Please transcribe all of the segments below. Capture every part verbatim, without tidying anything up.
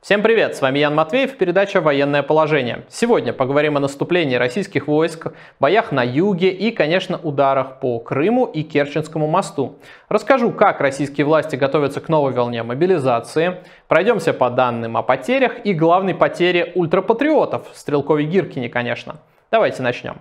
Всем привет, с вами Ян Матвеев, передача «Военное положение». Сегодня поговорим о наступлении российских войск, боях на юге и, конечно, ударах по Крыму и Керченскому мосту. Расскажу, как российские власти готовятся к новой волне мобилизации, пройдемся по данным о потерях и главной потере ультрапатриотов, Стрелковой Гиркине, конечно. Давайте начнем.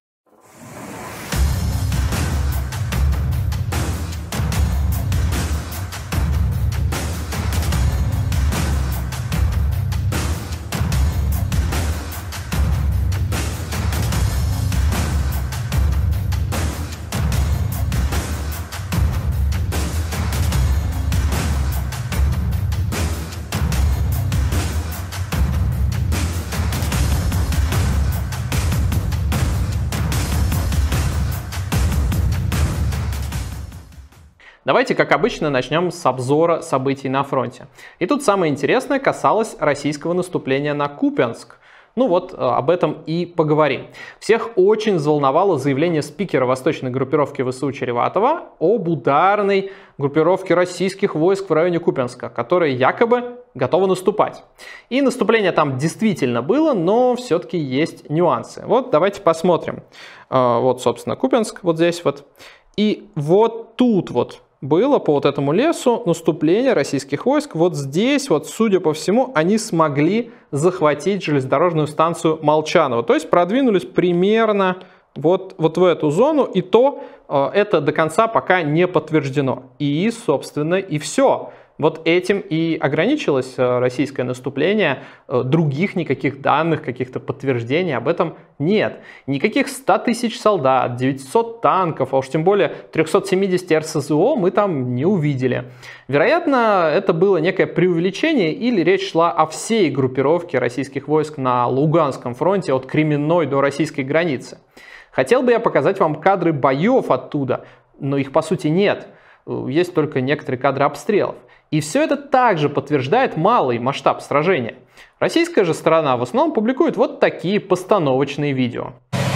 Давайте, как обычно, начнем с обзора событий на фронте. И тут самое интересное касалось российского наступления на Купянск. Ну вот, об этом и поговорим. Всех очень взволновало заявление спикера восточной группировки ВСУ Череватова об ударной группировке российских войск в районе Купянска, которые якобы готовы наступать. И наступление там действительно было, но все-таки есть нюансы. Вот давайте посмотрим. Вот, собственно, Купянск, вот здесь вот. И вот тут вот было по вот этому лесу наступление российских войск. Вот здесь, вот, судя по всему, они смогли захватить железнодорожную станцию Молчаново. То есть продвинулись примерно вот, вот в эту зону. И то э, это до конца пока не подтверждено. И, собственно, и все. Вот этим и ограничилось российское наступление. Других никаких данных, каких-то подтверждений об этом нет. Никаких ста тысяч солдат, девятисот танков, а уж тем более трёхсот семидесяти эр эс зэ о мы там не увидели. Вероятно, это было некое преувеличение или речь шла о всей группировке российских войск на Луганском фронте от Кременной до российской границы. Хотел бы я показать вам кадры боев оттуда, но их по сути нет. Есть только некоторые кадры обстрелов. И все это также подтверждает малый масштаб сражения. Российская же сторона в основном публикует вот такие постановочные видео.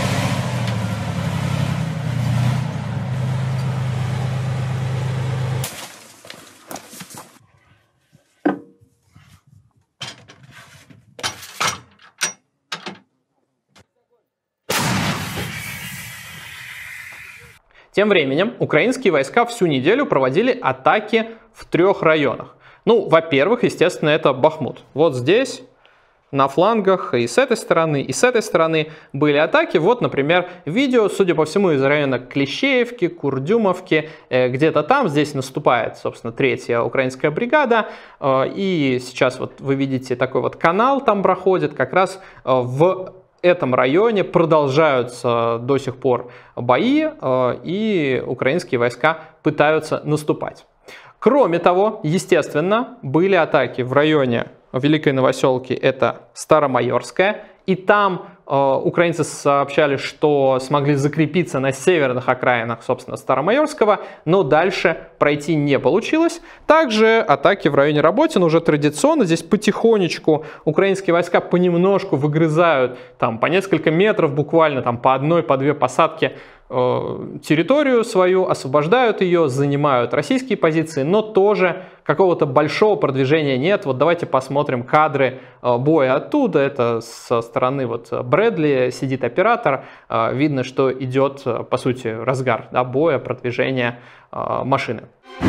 Тем временем украинские войска всю неделю проводили атаки в трех районах. Ну, во-первых, естественно, это Бахмут. Вот здесь, на флангах, и с этой стороны, и с этой стороны были атаки. Вот, например, видео, судя по всему, из района Клещеевки, Курдюмовки. Где-то там, здесь наступает, собственно, третья украинская бригада. И сейчас вот вы видите такой вот канал там проходит, как раз в этом районе продолжаются до сих пор бои, и украинские войска пытаются наступать. Кроме того, естественно, были атаки в районе Великой Новоселки, это Старомайорская, и там э, украинцы сообщали, что смогли закрепиться на северных окраинах, собственно, Старомайорского, но дальше пройти не получилось. Также атаки в районе Работина уже традиционно, здесь потихонечку украинские войска понемножку выгрызают, там по несколько метров буквально, там по одной, по две посадки, территорию свою, освобождают ее, занимают российские позиции, но тоже какого-то большого продвижения нет. Вот давайте посмотрим кадры боя оттуда. Это со стороны вот Брэдли сидит оператор. Видно, что идет, по сути, разгар, да, боя, продвижения машины.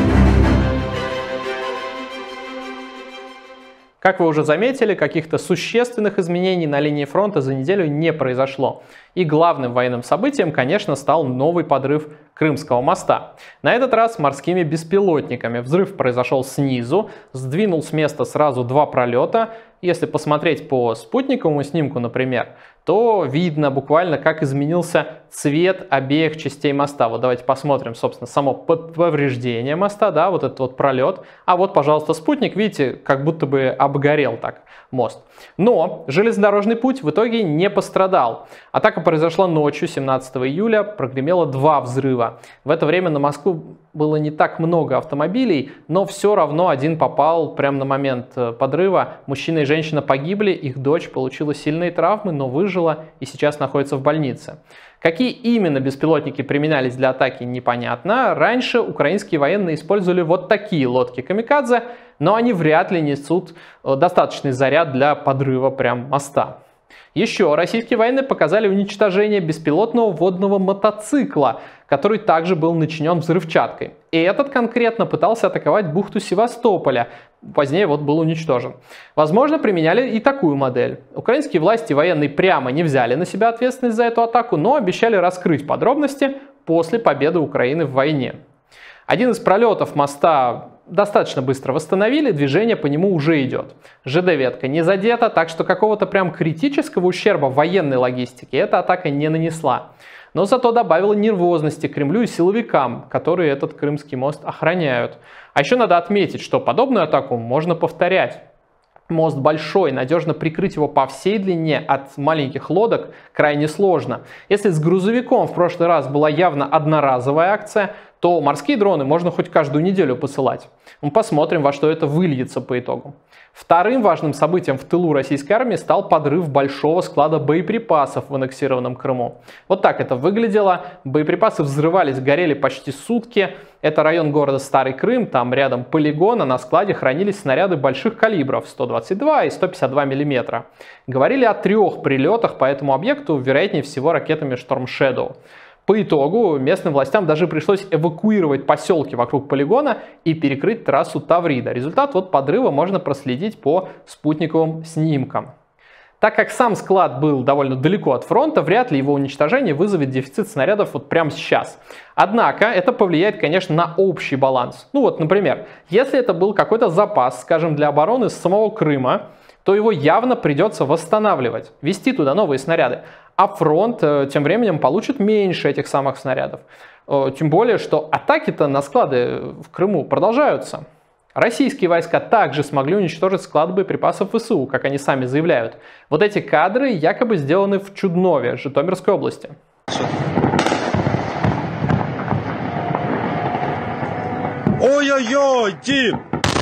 Как вы уже заметили, каких-то существенных изменений на линии фронта за неделю не произошло. И главным военным событием, конечно, стал новый подрыв Крымского моста. На этот раз морскими беспилотниками. Взрыв произошел снизу, сдвинул с места сразу два пролета. Если посмотреть по спутниковому снимку, например, то видно буквально, как изменился цвет обеих частей моста. Вот давайте посмотрим, собственно, само повреждение моста, да, вот этот вот пролет. А вот, пожалуйста, спутник, видите, как будто бы обгорел так мост. Но железнодорожный путь в итоге не пострадал. Атака произошла ночью, семнадцатого июля, прогремело два взрыва. В это время на Москву было не так много автомобилей, но все равно один попал прямо на момент подрыва. Мужчина и женщина погибли, их дочь получила сильные травмы, но выжила. выжила и сейчас находится в больнице. Какие именно беспилотники применялись для атаки, непонятно. Раньше украинские военные использовали вот такие лодки камикадзе, но они вряд ли несут достаточный заряд для подрыва прям моста. Еще российские военные показали уничтожение беспилотного водного мотоцикла, который также был начинен взрывчаткой. И этот конкретно пытался атаковать бухту Севастополя. Позднее вот был уничтожен. Возможно, применяли и такую модель. Украинские власти и военные прямо не взяли на себя ответственность за эту атаку, но обещали раскрыть подробности после победы Украины в войне. Один из пролетов моста достаточно быстро восстановили, движение по нему уже идет. ЖД-ветка не задета, так что какого-то прям критического ущерба в военной логистике эта атака не нанесла. Но зато добавила нервозности Кремлю и силовикам, которые этот Крымский мост охраняют. А еще надо отметить, что подобную атаку можно повторять. Мост большой, надежно прикрыть его по всей длине от маленьких лодок крайне сложно. Если с грузовиком в прошлый раз была явно одноразовая акция, то морские дроны можно хоть каждую неделю посылать. Мы посмотрим, во что это выльется по итогу. Вторым важным событием в тылу российской армии стал подрыв большого склада боеприпасов в аннексированном Крыму. Вот так это выглядело. Боеприпасы взрывались, горели почти сутки. Это район города Старый Крым, там рядом полигон, а на складе хранились снаряды больших калибров сто двадцать два и сто пятьдесят два миллиметра. Говорили о трех прилетах по этому объекту, вероятнее всего ракетами Storm Shadow. По итогу местным властям даже пришлось эвакуировать поселки вокруг полигона и перекрыть трассу Таврида. Результат вот подрыва можно проследить по спутниковым снимкам. Так как сам склад был довольно далеко от фронта, вряд ли его уничтожение вызовет дефицит снарядов вот прямо сейчас. Однако это повлияет, конечно, на общий баланс. Ну вот, например, если это был какой-то запас, скажем, для обороны самого Крыма, то его явно придется восстанавливать, везти туда новые снаряды. А фронт тем временем получит меньше этих самых снарядов. Тем более, что атаки-то на склады в Крыму продолжаются. Российские войска также смогли уничтожить склад боеприпасов ВСУ, как они сами заявляют. Вот эти кадры якобы сделаны в Чуднове, Житомирской области. Ой-ой-ой, Дим!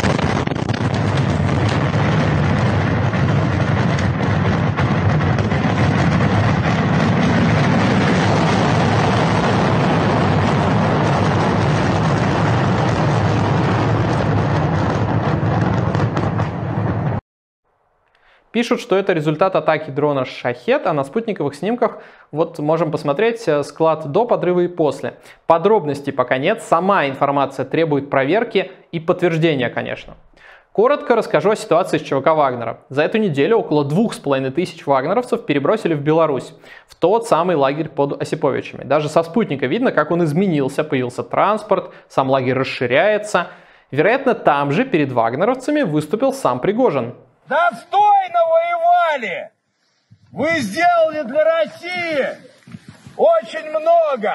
Пишут, что это результат атаки дрона «Шахед», а на спутниковых снимках вот можем посмотреть склад до подрыва и после. Подробностей пока нет, сама информация требует проверки и подтверждения, конечно. Коротко расскажу о ситуации с ЧВК Вагнера. За эту неделю около двух с половиной тысяч вагнеровцев перебросили в Беларусь, в тот самый лагерь под Осиповичами. Даже со спутника видно, как он изменился, появился транспорт, сам лагерь расширяется. Вероятно, там же перед вагнеровцами выступил сам Пригожин. Достойно воевали! Вы сделали для России очень много!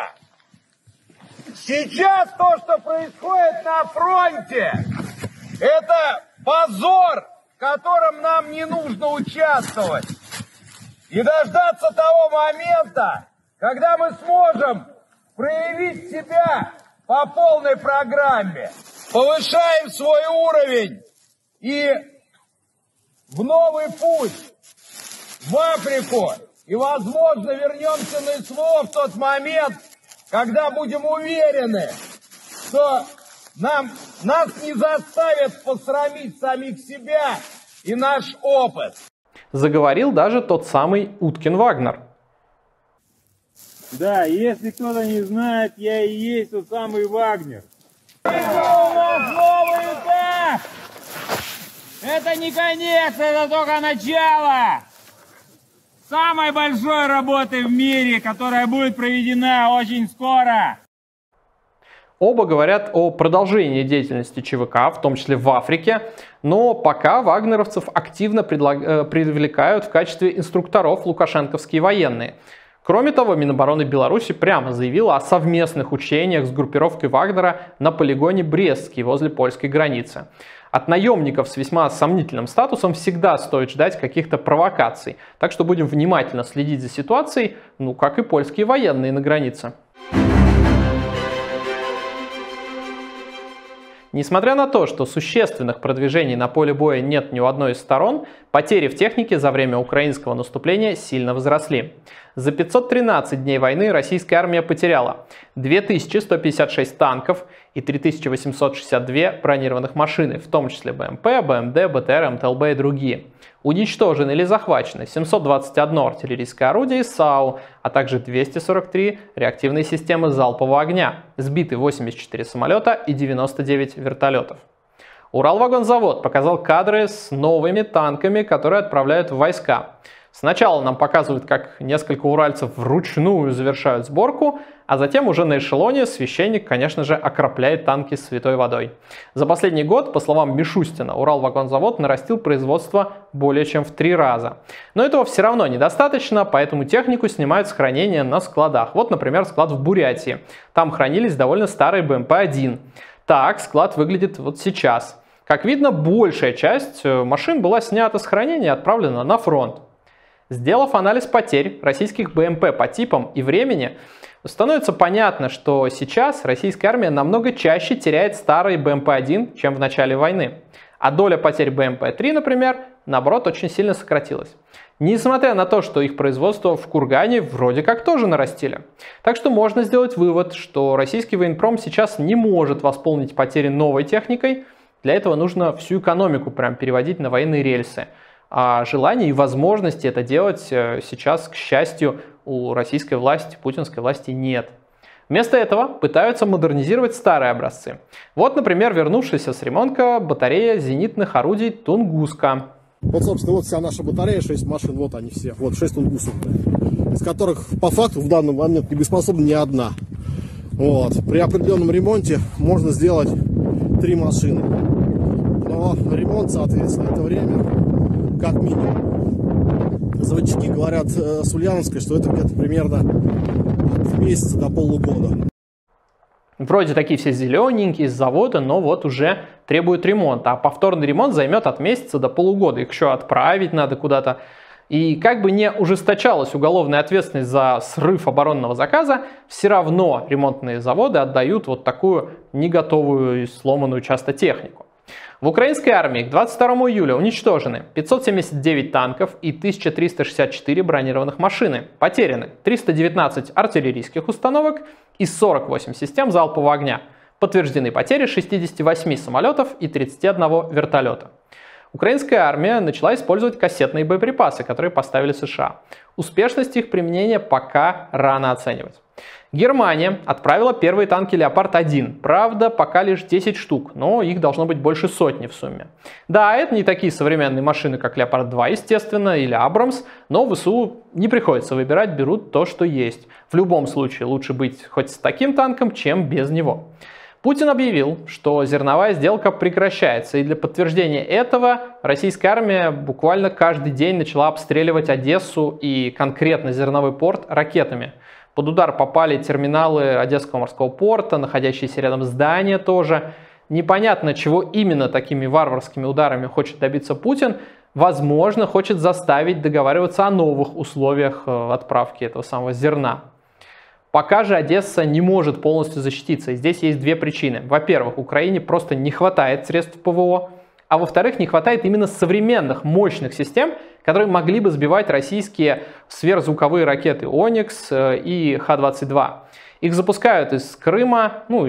Сейчас то, что происходит на фронте, это позор, в котором нам не нужно участвовать. И дождаться того момента, когда мы сможем проявить себя по полной программе. Повышаем свой уровень и в новый путь, в Африку, и, возможно, вернемся на СВО в тот момент, когда будем уверены, что нам, нас не заставят посрамить самих себя и наш опыт. Заговорил даже тот самый Уткин Вагнер. Да, если кто-то не знает, я и есть тот самый Вагнер. Это у нас новый этап! Это не конец, это только начало самой большой работы в мире, которая будет проведена очень скоро. Оба говорят о продолжении деятельности ЧВК, в том числе в Африке, но пока вагнеровцев активно предлаг... привлекают в качестве инструкторов лукашенковские военные. Кроме того, Минобороны Беларуси прямо заявила о совместных учениях с группировкой Вагнера на полигоне Брестский возле польской границы. От наемников с весьма сомнительным статусом всегда стоит ждать каких-то провокаций, так что будем внимательно следить за ситуацией, ну как и польские военные на границе. Несмотря на то, что существенных продвижений на поле боя нет ни у одной из сторон, потери в технике за время украинского наступления сильно возросли. За пятьсот тринадцать дней войны российская армия потеряла две тысячи сто пятьдесят шесть танков и три тысячи восемьсот шестьдесят две бронированных машины, в том числе БМП, БМД, БТР, МТЛБ и другие. Уничтожены или захвачены семьсот двадцать одно артиллерийское орудие и САУ, а также двести сорок три реактивные системы залпового огня, сбиты восемьдесят четыре самолета и девяносто девять вертолетов. Уралвагонзавод показал кадры с новыми танками, которые отправляют в войска. Сначала нам показывают, как несколько уральцев вручную завершают сборку, а затем уже на эшелоне священник, конечно же, окропляет танки святой водой. За последний год, по словам Мишустина, Уралвагонзавод нарастил производство более чем в три раза. Но этого все равно недостаточно, поэтому технику снимают с хранения на складах. Вот, например, склад в Бурятии. Там хранились довольно старые БМП один. Так склад выглядит вот сейчас. Как видно, большая часть машин была снята с хранения и отправлена на фронт. Сделав анализ потерь российских БМП по типам и времени, становится понятно, что сейчас российская армия намного чаще теряет старые БМП один, чем в начале войны. А доля потерь БМП три, например, наоборот, очень сильно сократилась. Несмотря на то, что их производство в Кургане вроде как тоже нарастили. Так что можно сделать вывод, что российский военпром сейчас не может восполнить потери новой техникой. Для этого нужно всю экономику прям переводить на военные рельсы. А желания и возможности это делать сейчас, к счастью, у российской власти, путинской власти нет. Вместо этого пытаются модернизировать старые образцы. Вот, например, вернувшаяся с ремонта батарея зенитных орудий «Тунгуска». Вот, собственно, вот вся наша батарея, шесть машин, вот они все. Вот шесть «Тунгусов», из которых по факту в данный момент не боеспособна ни одна. Вот. При определенном ремонте можно сделать три машины. Но ремонт, соответственно, это время как минимум. Заводчики говорят э, с Ульяновской, что это где-то примерно от месяца до полугода. Вроде такие все зелененькие, с завода, но вот уже требуют ремонта. А повторный ремонт займет от месяца до полугода. Их еще отправить надо куда-то. И как бы не ужесточалась уголовная ответственность за срыв оборонного заказа, все равно ремонтные заводы отдают вот такую не готовую и сломанную часто технику. В украинской армии к двадцать второму июля уничтожены пятьсот семьдесят девять танков и тысяча триста шестьдесят четыре бронированных машины. Потеряны триста девятнадцать артиллерийских установок и сорок восемь систем залпового огня. Подтверждены потери шестидесяти восьми самолетов и тридцати одного вертолета. Украинская армия начала использовать кассетные боеприпасы, которые поставили США. Успешность их применения пока рано оценивать. Германия отправила первые танки «Леопард один». Правда, пока лишь десять штук, но их должно быть больше сотни в сумме. Да, это не такие современные машины, как «Леопард два», естественно, или «Абрамс», но в ВСУ не приходится выбирать, берут то, что есть. В любом случае лучше быть хоть с таким танком, чем без него. Путин объявил, что зерновая сделка прекращается, и для подтверждения этого российская армия буквально каждый день начала обстреливать Одессу и конкретно зерновой порт ракетами. Под удар попали терминалы Одесского морского порта, находящиеся рядом здания тоже. Непонятно, чего именно такими варварскими ударами хочет добиться Путин. Возможно, хочет заставить договариваться о новых условиях отправки этого самого зерна. Пока же Одесса не может полностью защититься. И здесь есть две причины. Во-первых, Украине просто не хватает средств ПВО. А во-вторых, не хватает именно современных мощных систем, которые могли бы сбивать российские сверхзвуковые ракеты «Оникс» и Х двадцать два. Их запускают из Крыма, ну,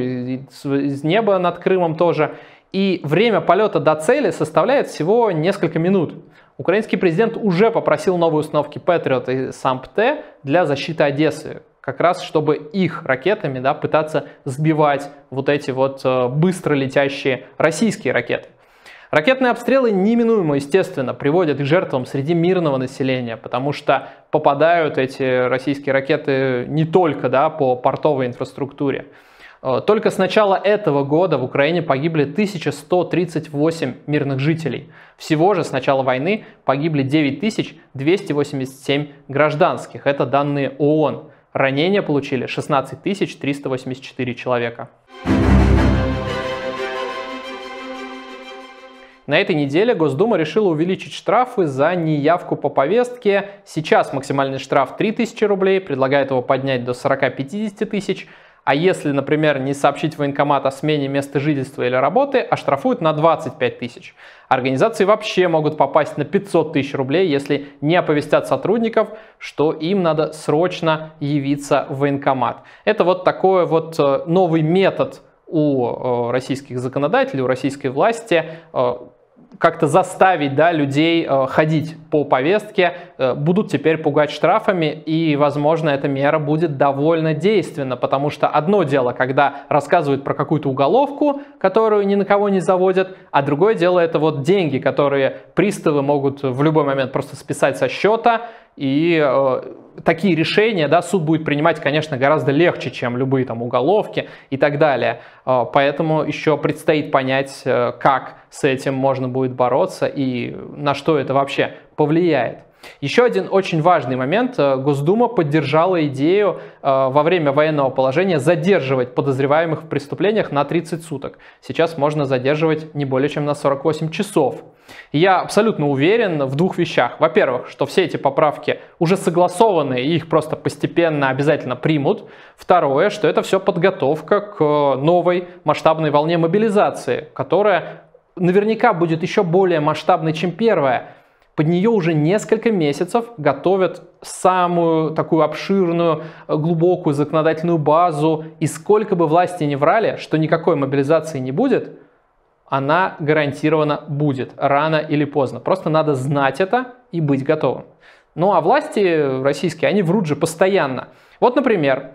из неба над Крымом тоже. И время полета до цели составляет всего несколько минут. Украинский президент уже попросил новые установки Патриот и САМП-Т для защиты Одессы. Как раз чтобы их ракетами, да, пытаться сбивать вот эти вот быстро летящие российские ракеты. Ракетные обстрелы неминуемо, естественно, приводят к жертвам среди мирного населения, потому что попадают эти российские ракеты не только, да, по портовой инфраструктуре. Только с начала этого года в Украине погибли тысяча сто тридцать восемь мирных жителей. Всего же с начала войны погибли девять тысяч двести восемьдесят семь гражданских. Это данные ООН. Ранения получили шестнадцать тысяч триста восемьдесят четыре человека. На этой неделе Госдума решила увеличить штрафы за неявку по повестке. Сейчас максимальный штраф три тысячи рублей, предлагает его поднять до сорока пятидесяти тысяч. А если, например, не сообщить в военкомат о смене места жительства или работы, оштрафуют на двадцать пять тысяч. Организации вообще могут попасть на пятьсот тысяч рублей, если не оповестят сотрудников, что им надо срочно явиться в военкомат. Это вот такой вот новый метод у российских законодателей, у российской власти как-то заставить, да, людей э, ходить по повестке, э, будут теперь пугать штрафами, и, возможно, эта мера будет довольно действенна, потому что одно дело, когда рассказывают про какую-то уголовку, которую ни на кого не заводят, а другое дело это вот деньги, которые приставы могут в любой момент просто списать со счета, и э, такие решения, да, суд будет принимать, конечно, гораздо легче, чем любые там уголовки и так далее. Э, поэтому еще предстоит понять, э, как с этим можно будет бороться и на что это вообще повлияет. Еще один очень важный момент. Госдума поддержала идею э, во время военного положения задерживать подозреваемых в преступлениях на тридцать суток. Сейчас можно задерживать не более чем на сорок восемь часов. Я абсолютно уверен в двух вещах. Во-первых, что все эти поправки уже согласованы, и их просто постепенно обязательно примут. Второе, что это все подготовка к новой масштабной волне мобилизации, которая наверняка будет еще более масштабной, чем первая. Под нее уже несколько месяцев готовят самую такую обширную, глубокую законодательную базу. И сколько бы власти не врали, что никакой мобилизации не будет, она гарантированно будет, рано или поздно. Просто надо знать это и быть готовым. Ну а власти российские, они врут же постоянно. Вот, например,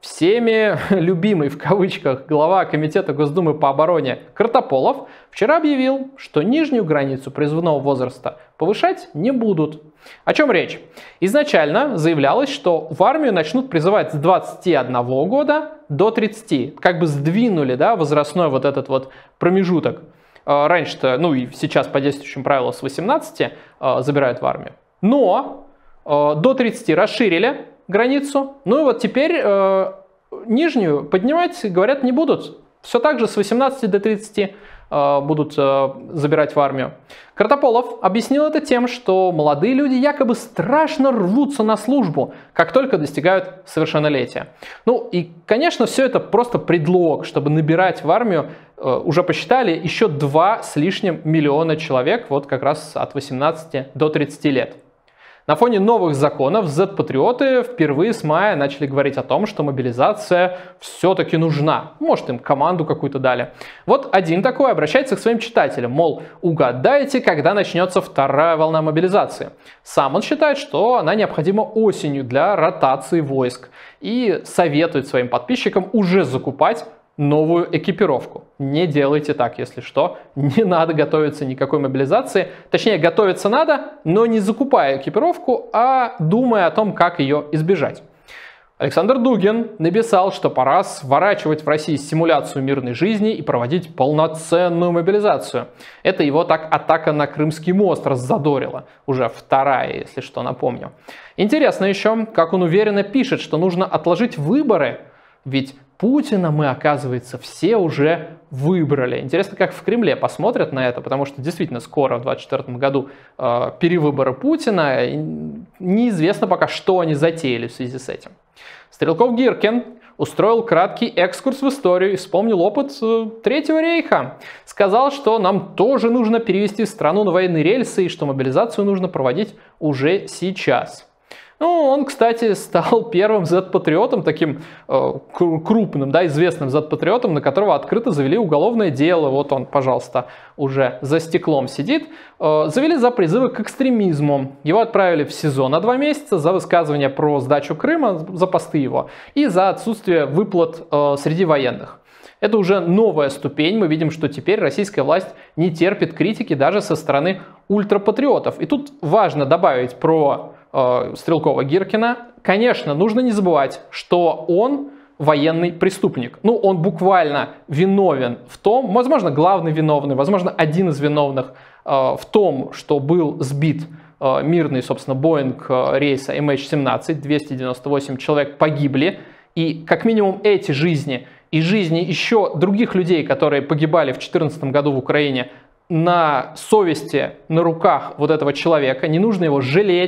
всеми любимый в кавычках глава Комитета Госдумы по обороне Картополов вчера объявил, что нижнюю границу призывного возраста повышать не будут. О чем речь? Изначально заявлялось, что в армию начнут призывать с двадцати одного года до тридцати. Как бы сдвинули, да, возрастной вот этот вот промежуток. Раньше-то, ну и сейчас по действующим правилам с восемнадцати забирают в армию. Но до тридцати расширили границу. Ну и вот теперь э, нижнюю поднимать, говорят, не будут. Все так же с восемнадцати до тридцати э, будут э, забирать в армию. Картополов объяснил это тем, что молодые люди якобы страшно рвутся на службу, как только достигают совершеннолетия. Ну и, конечно, все это просто предлог, чтобы набирать в армию, э, уже посчитали, еще два с лишним миллиона человек, вот как раз от восемнадцати до тридцати лет. На фоне новых законов зет-патриоты впервые с мая начали говорить о том, что мобилизация все-таки нужна. Может, им команду какую-то дали. Вот один такой обращается к своим читателям, мол, угадайте, когда начнется вторая волна мобилизации. Сам он считает, что она необходима осенью для ротации войск и советует своим подписчикам уже закупать новую экипировку. Не делайте так, если что. Не надо готовиться никакой мобилизации. Точнее, готовиться надо, но не закупая экипировку, а думая о том, как ее избежать. Александр Дугин написал, что пора сворачивать в России симуляцию мирной жизни и проводить полноценную мобилизацию. Это его так атака на Крымский мост раззадорила. Уже вторая, если что, напомню. Интересно еще, как он уверенно пишет, что нужно отложить выборы, ведь Путина мы, оказывается, все уже выбрали. Интересно, как в Кремле посмотрят на это, потому что действительно скоро, в двадцать четвёртом году, э, перевыборы Путина. Неизвестно пока, что они затеяли в связи с этим. Стрелков-Гиркин устроил краткий экскурс в историю и вспомнил опыт э, Третьего рейха. Сказал, что нам тоже нужно перевести страну на военные рельсы и что мобилизацию нужно проводить уже сейчас. Ну, он, кстати, стал первым зет-патриотом, таким э, крупным, да, известным зет-патриотом, на которого открыто завели уголовное дело. Вот он, пожалуйста, уже за стеклом сидит. Э, завели за призывы к экстремизму. Его отправили в СИЗО на два месяца за высказывание про сдачу Крыма, за посты его, и за отсутствие выплат э, среди военных. Это уже новая ступень. Мы видим, что теперь российская власть не терпит критики даже со стороны ультрапатриотов. И тут важно добавить про Стрелкова-Гиркина. Конечно, нужно не забывать, что он военный преступник. Ну, он буквально виновен в том, возможно, главный виновный, возможно, один из виновных э, в том, что был сбит э, мирный, собственно, Боинг э, рейса эм эйч семнадцать, двести девяносто восемь человек погибли, и как минимум эти жизни и жизни еще других людей, которые погибали в две тысячи четырнадцатом году в Украине, на совести, на руках вот этого человека. Не нужно его жалеть,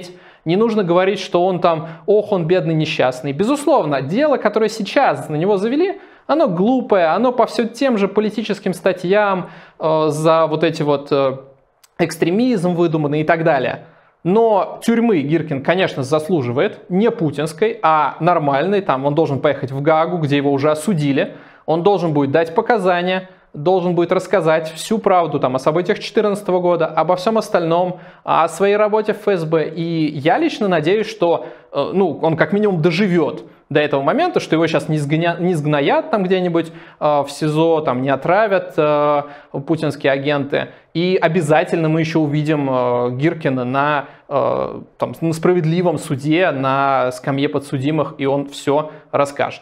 Не нужно говорить, что он там, ох, он бедный, несчастный. Безусловно, дело, которое сейчас на него завели, оно глупое, оно по всем тем же политическим статьям э, за вот эти вот э, экстремизм выдуманный и так далее. Но тюрьмы Гиркин, конечно, заслуживает не путинской, а нормальной. Там он должен поехать в Гаагу, где его уже осудили. Он должен будет дать показания, должен будет рассказать всю правду там, о событиях две тысячи четырнадцатого года, обо всем остальном, о своей работе в эф эс бэ. И я лично надеюсь, что э, ну, он как минимум доживет до этого момента, что его сейчас не, сгоня, не сгноят там где-нибудь э, в СИЗО, там не отравят э, путинские агенты. И обязательно мы еще увидим э, Гиркина на, э, там, на справедливом суде, на скамье подсудимых, и он все расскажет.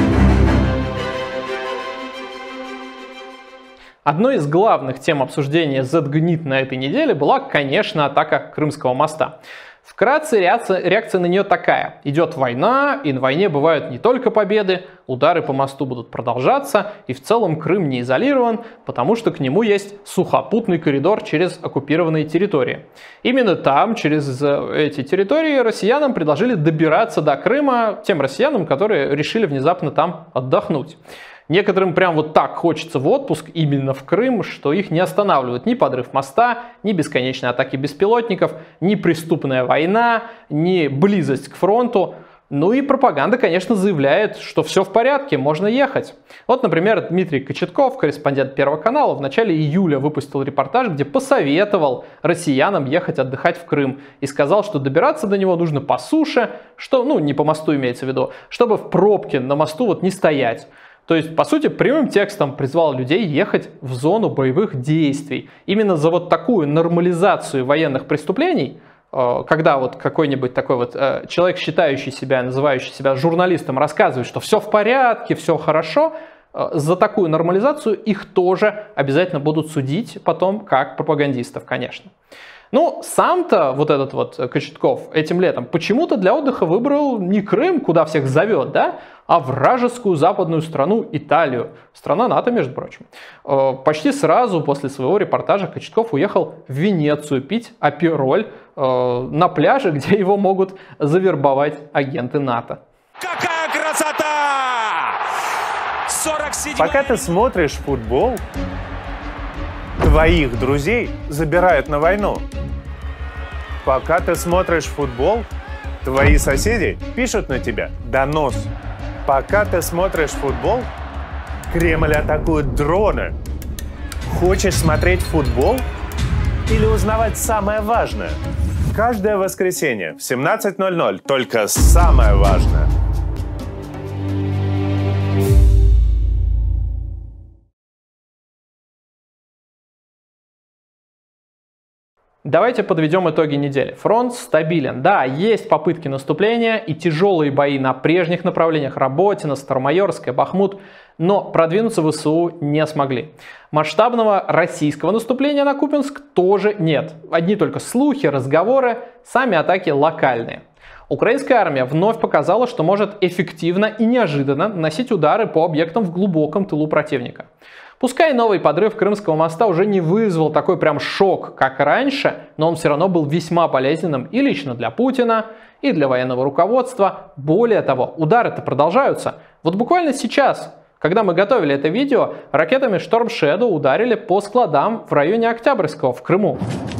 Одной из главных тем обсуждения зет-гнит на этой неделе была, конечно, атака Крымского моста. Вкратце реакция, реакция на нее такая. Идет война, и на войне бывают не только победы, удары по мосту будут продолжаться, и в целом Крым не изолирован, потому что к нему есть сухопутный коридор через оккупированные территории. Именно там, через эти территории, россиянам предложили добираться до Крыма, тем россиянам, которые решили внезапно там отдохнуть. Некоторым прям вот так хочется в отпуск именно в Крым, что их не останавливает ни подрыв моста, ни бесконечные атаки беспилотников, ни преступная война, ни близость к фронту. Ну и пропаганда, конечно, заявляет, что все в порядке, можно ехать. Вот, например, Дмитрий Кочетков, корреспондент Первого канала, в начале июля выпустил репортаж, где посоветовал россиянам ехать отдыхать в Крым. И сказал, что добираться до него нужно по суше, что, ну не по мосту имеется в виду, чтобы в пробке на мосту вот не стоять. То есть, по сути, прямым текстом призвал людей ехать в зону боевых действий. Именно за вот такую нормализацию военных преступлений, когда вот какой-нибудь такой вот человек, считающий себя, называющий себя журналистом, рассказывает, что все в порядке, все хорошо, за такую нормализацию их тоже обязательно будут судить потом как пропагандистов, конечно. Ну, сам-то вот этот вот Кочетков этим летом почему-то для отдыха выбрал не Крым, куда всех зовет, да, а вражескую западную страну Италию. Страна НАТО, между прочим. Почти сразу после своего репортажа Кочетков уехал в Венецию пить апероль на пляже, где его могут завербовать агенты НАТО. Какая красота! сорок седьмая... Пока ты смотришь футбол, твоих друзей забирают на войну. Пока ты смотришь футбол, твои соседи пишут на тебя донос. Пока ты смотришь футбол, Кремль атакует дроны. Хочешь смотреть футбол или узнавать самое важное? Каждое воскресенье в семнадцать ноль ноль только самое важное. Давайте подведем итоги недели. Фронт стабилен. Да, есть попытки наступления и тяжелые бои на прежних направлениях: Работино, Старомайорское, Бахмут, но продвинуться в ВСУ не смогли. Масштабного российского наступления на Купянск тоже нет. Одни только слухи, разговоры, сами атаки локальные. Украинская армия вновь показала, что может эффективно и неожиданно наносить удары по объектам в глубоком тылу противника. Пускай новый подрыв Крымского моста уже не вызвал такой прям шок, как раньше, но он все равно был весьма полезным и лично для Путина, и для военного руководства. Более того, удары-то продолжаются. Вот буквально сейчас, когда мы готовили это видео, ракетами Storm Shadow ударили по складам в районе Октябрьского в Крыму.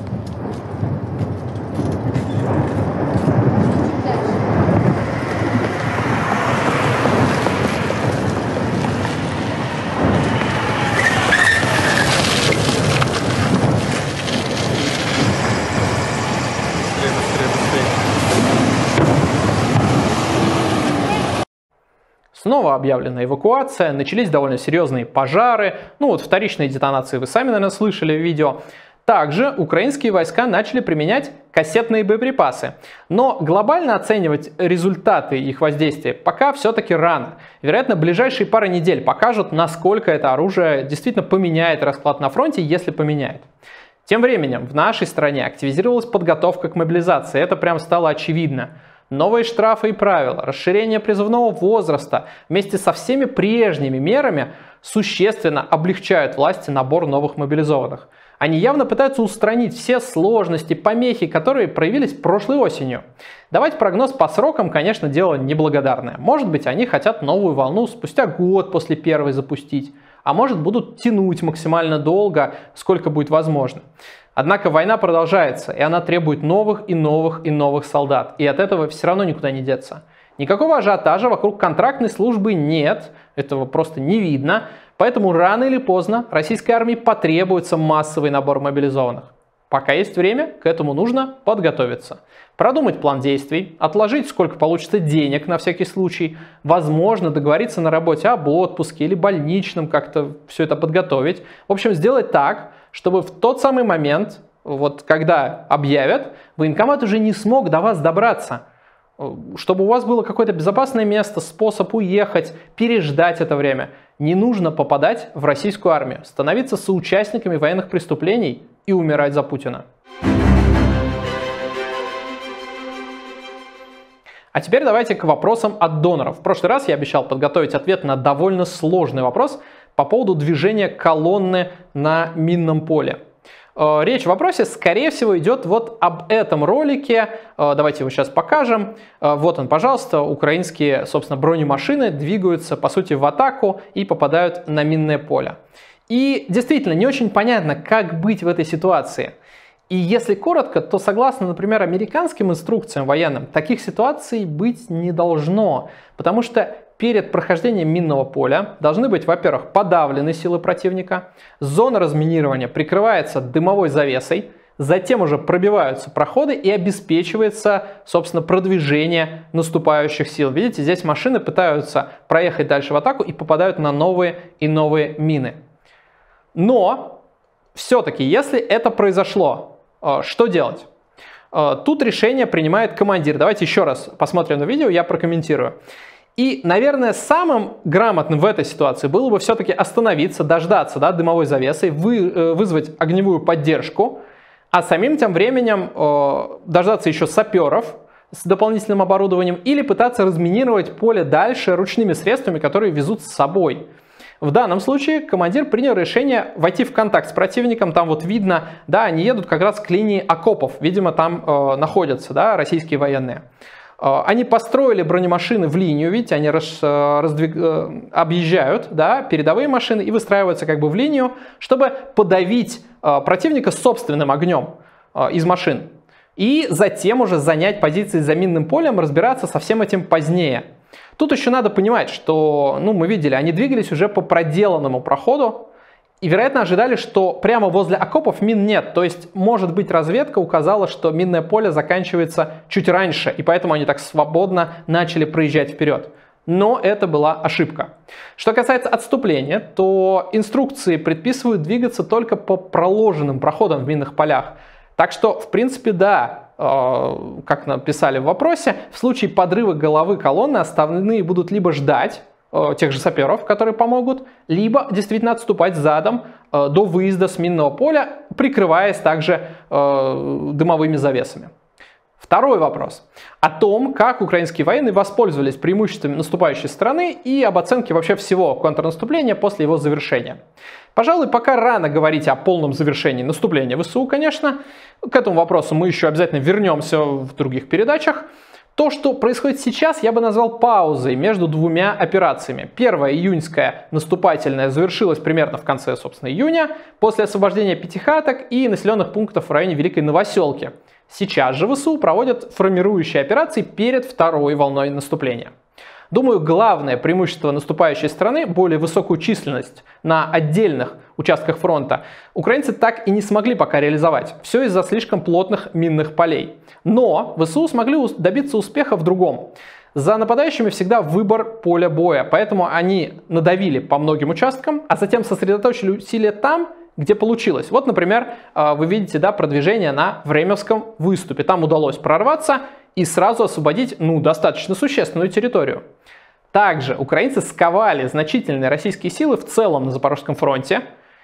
Снова объявлена эвакуация, начались довольно серьезные пожары, ну вот вторичные детонации вы сами, наверное, слышали в видео. Также украинские войска начали применять кассетные боеприпасы. Но глобально оценивать результаты их воздействия пока все-таки рано. Вероятно, ближайшие пары недель покажут, насколько это оружие действительно поменяет расклад на фронте, если поменяет. Тем временем в нашей стране активизировалась подготовка к мобилизации, это прям стало очевидно. Новые штрафы и правила, расширение призывного возраста вместе со всеми прежними мерами существенно облегчают власти набор новых мобилизованных. Они явно пытаются устранить все сложности, помехи, которые проявились прошлой осенью. Давать прогноз по срокам, конечно, дело неблагодарное. Может быть, они хотят новую волну спустя год после первой запустить, а может, будут тянуть максимально долго, сколько будет возможно. Однако война продолжается, и она требует новых и новых и новых солдат, и от этого все равно никуда не деться. Никакого ажиотажа вокруг контрактной службы нет, этого просто не видно, поэтому рано или поздно российской армии потребуется массовый набор мобилизованных. Пока есть время, к этому нужно подготовиться. Продумать план действий, отложить сколько получится денег на всякий случай, возможно, договориться на работе об отпуске или больничном, как-то все это подготовить. В общем, сделать так, чтобы в тот самый момент, вот когда объявят, военкомат уже не смог до вас добраться. Чтобы у вас было какое-то безопасное место, способ уехать, переждать это время. Не нужно попадать в российскую армию, становиться соучастниками военных преступлений и умирать за Путина. А теперь давайте к вопросам от доноров. В прошлый раз я обещал подготовить ответ на довольно сложный вопрос по поводу движения колонны на минном поле. Речь в вопросе, скорее всего, идет вот об этом ролике. Давайте его сейчас покажем. Вот он, пожалуйста. Украинские, собственно, бронемашины двигаются, по сути, в атаку и попадают на минное поле. И действительно, не очень понятно, как быть в этой ситуации. И если коротко, то согласно, например, американским инструкциям военным, таких ситуаций быть не должно. Потому что перед прохождением минного поля должны быть, во-первых, подавлены силы противника, зона разминирования прикрывается дымовой завесой, затем уже пробиваются проходы и обеспечивается, собственно, продвижение наступающих сил. Видите, здесь машины пытаются проехать дальше в атаку и попадают на новые и новые мины. Но все-таки, если это произошло, что делать? Тут решение принимает командир. Давайте еще раз посмотрим на видео, я прокомментирую. И, наверное, самым грамотным в этой ситуации было бы все-таки остановиться, дождаться, да, дымовой завесы, вы, э, вызвать огневую поддержку, а самим тем временем э, дождаться еще саперов с дополнительным оборудованием или пытаться разминировать поле дальше ручными средствами, которые везут с собой. В данном случае командир принял решение войти в контакт с противником. Там вот видно, да, они едут как раз к линии окопов. Видимо, там э, находятся, да, российские военные. Они построили бронемашины в линию, видите, они раз, раздвиг... объезжают, да, передовые машины и выстраиваются как бы в линию, чтобы подавить противника собственным огнем из машин. И затем уже занять позиции за минным полем, разбираться со всем этим позднее. Тут еще надо понимать, что, ну, мы видели, они двигались уже по проделанному проходу, и, вероятно, ожидали, что прямо возле окопов мин нет. То есть, может быть, разведка указала, что минное поле заканчивается чуть раньше, и поэтому они так свободно начали проезжать вперед. Но это была ошибка. Что касается отступления, то инструкции предписывают двигаться только по проложенным проходам в минных полях. Так что, в принципе, да, э, как написали в вопросе, в случае подрыва головы колонны остальные будут либо ждать тех же саперов, которые помогут, либо действительно отступать задом э, до выезда с минного поля, прикрываясь также э, дымовыми завесами. Второй вопрос. О том, как украинские военные воспользовались преимуществами наступающей страны и об оценке вообще всего контрнаступления после его завершения. Пожалуй, пока рано говорить о полном завершении наступления ВСУ, конечно. К этому вопросу мы еще обязательно вернемся в других передачах. То, что происходит сейчас, я бы назвал паузой между двумя операциями. Первая, июньская, наступательная, завершилась примерно в конце, собственно, июня, после освобождения Пятихаток и населенных пунктов в районе Великой Новоселки. Сейчас же ВСУ проводят формирующие операции перед второй волной наступления. Думаю, главное преимущество наступающей страны, более высокую численность на отдельных участках фронта, украинцы так и не смогли пока реализовать. Все из-за слишком плотных минных полей. Но ВСУ смогли добиться успеха в другом. За нападающими всегда выбор поля боя, поэтому они надавили по многим участкам, а затем сосредоточили усилия там, где получилось. Вот, например, вы видите, да, продвижение на Времевском выступе. Там удалось прорваться и сразу освободить, ну, достаточно существенную территорию. Также украинцы сковали значительные российские силы в целом на Запорожском фронте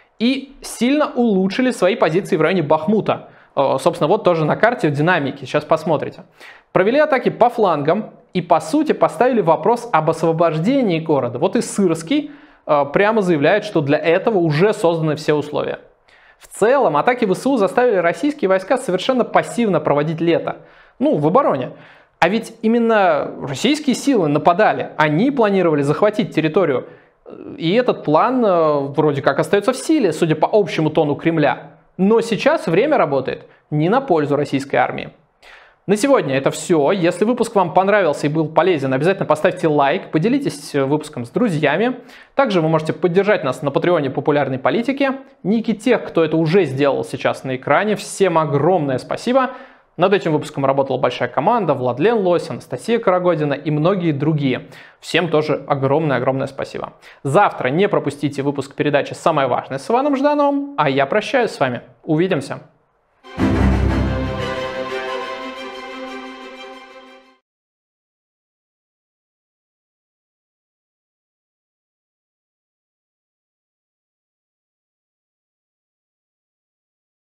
и сильно улучшили свои позиции в районе Бахмута. Собственно, вот тоже на карте в динамике, сейчас посмотрите. Провели атаки по флангам и, по сути, поставили вопрос об освобождении города. Вот и Сырский прямо заявляет, что для этого уже созданы все условия. В целом, атаки ВСУ заставили российские войска совершенно пассивно проводить лето. Ну, в обороне. А ведь именно российские силы нападали. Они планировали захватить территорию. И этот план вроде как остается в силе, судя по общему тону Кремля. Но сейчас время работает не на пользу российской армии. На сегодня это все. Если выпуск вам понравился и был полезен, обязательно поставьте лайк, поделитесь выпуском с друзьями. Также вы можете поддержать нас на Патреоне популярной политики. Ники тех, кто это уже сделал сейчас на экране. Всем огромное спасибо. Над этим выпуском работала большая команда. Владлен Лось, Анастасия Карагодина и многие другие. Всем тоже огромное-огромное спасибо. Завтра не пропустите выпуск передачи «Самое важное» с Иваном Ждановым. А я прощаюсь с вами. Увидимся.